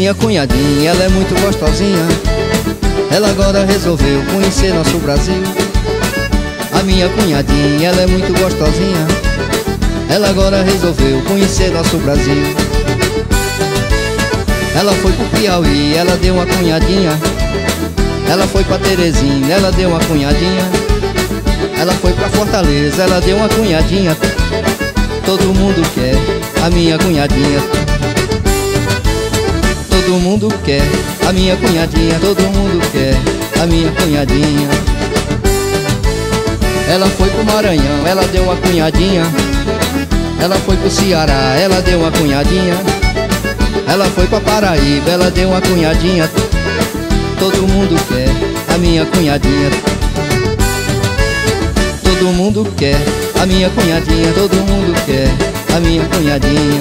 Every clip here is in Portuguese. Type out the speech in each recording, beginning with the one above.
minha cunhadinha, ela é muito gostosinha. Ela agora resolveu conhecer nosso Brasil. A minha cunhadinha, ela é muito gostosinha. Ela agora resolveu conhecer nosso Brasil. Ela foi pro Piauí, ela deu uma cunhadinha. Ela foi pra Teresina, ela deu uma cunhadinha. Ela foi pra Fortaleza, ela deu uma cunhadinha. Todo mundo quer a minha cunhadinha. Todo mundo quer a minha cunhadinha. Todo mundo quer a minha cunhadinha. Ela foi pro Maranhão, ela deu uma cunhadinha. Ela foi pro Ceará, ela deu uma cunhadinha. Ela foi pra Paraíba, ela deu uma cunhadinha. Todo mundo quer a minha cunhadinha. Todo mundo quer a minha cunhadinha. Todo mundo quer a minha cunhadinha.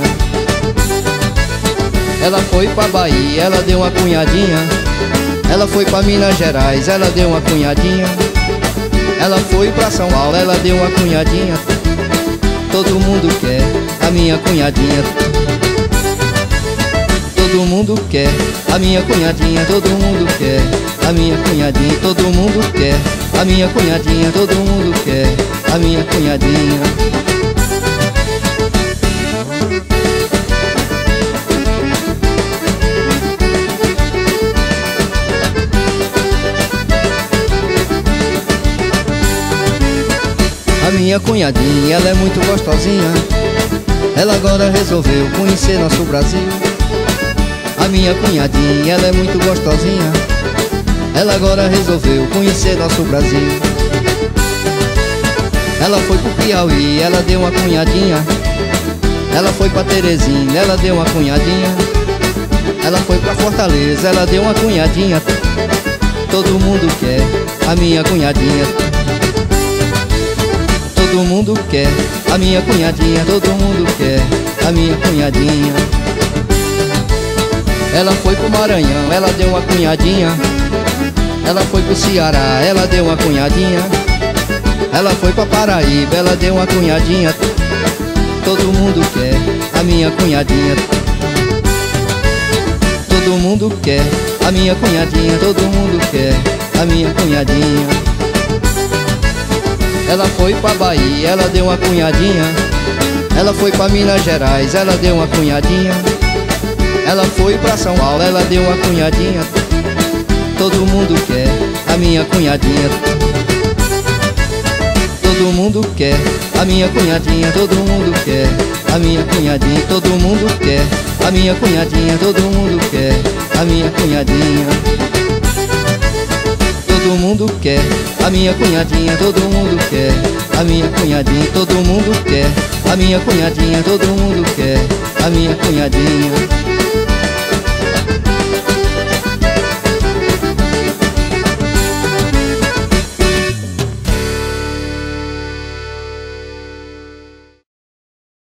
Ela foi pra Bahia, ela deu uma cunhadinha. Ela foi pra Minas Gerais, ela deu uma cunhadinha. Ela foi pra São Paulo, ela deu uma cunhadinha. Todo mundo quer a minha cunhadinha. Todo mundo quer a minha cunhadinha. Todo mundo quer a minha cunhadinha. Todo mundo quer a minha cunhadinha. Todo mundo quer a minha cunhadinha. A minha cunhadinha, ela é muito gostosinha. Ela agora resolveu conhecer nosso Brasil. A minha cunhadinha, ela é muito gostosinha. Ela agora resolveu conhecer nosso Brasil. Ela foi pro Piauí, ela deu uma cunhadinha. Ela foi pra Teresina, ela deu uma cunhadinha. Ela foi pra Fortaleza, ela deu uma cunhadinha. Todo mundo quer a minha cunhadinha. Todo mundo quer a minha cunhadinha. Todo mundo quer a minha cunhadinha. Ela foi pro Maranhão, ela deu uma cunhadinha. Ela foi pro Ceará, ela deu uma cunhadinha. Ela foi pra Paraíba, ela deu uma cunhadinha. Todo mundo quer a minha cunhadinha. Todo mundo quer a minha cunhadinha. Todo mundo quer a minha cunhadinha. Ela foi pra Bahia, ela deu uma cunhadinha. Ela foi pra Minas Gerais, ela deu uma cunhadinha. Ela foi pra São Paulo, ela deu uma cunhadinha. Todo mundo quer a minha cunhadinha. Todo mundo quer a minha cunhadinha. Todo mundo quer a minha cunhadinha. Todo mundo quer a minha cunhadinha. Todo mundo quer a minha cunhadinha. Todo mundo quer a minha cunhadinha. Todo mundo quer a minha cunhadinha. Todo mundo quer a minha cunhadinha. Todo mundo quer a minha cunhadinha.